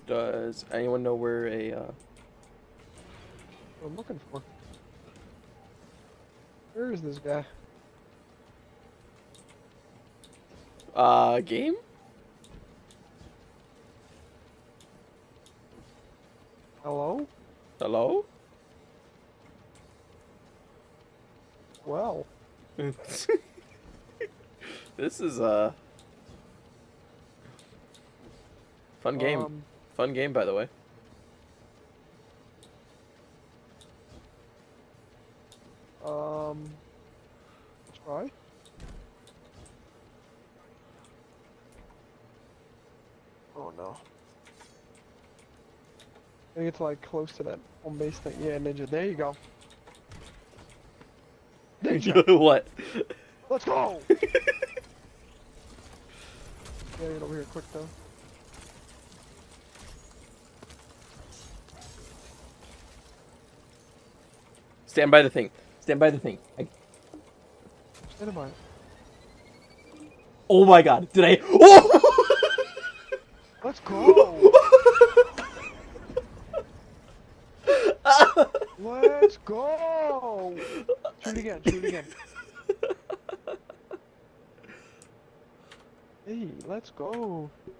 Does anyone know where a What I'm looking for. Where is this guy? game? Hello? Hello? Well. This is a fun game. Um. Fun game, by the way. Try. Oh no. I think it's like close to that home base thing. Yeah, Ninja. There you go. Ninja. What? Let's go. Yeah, get over here quick though. Stand by the thing. Stand by the thing. Stand by. Oh my god. Did I? Oh! Let's go. Let's go. Shoot again. Shoot again. Hey, let's go.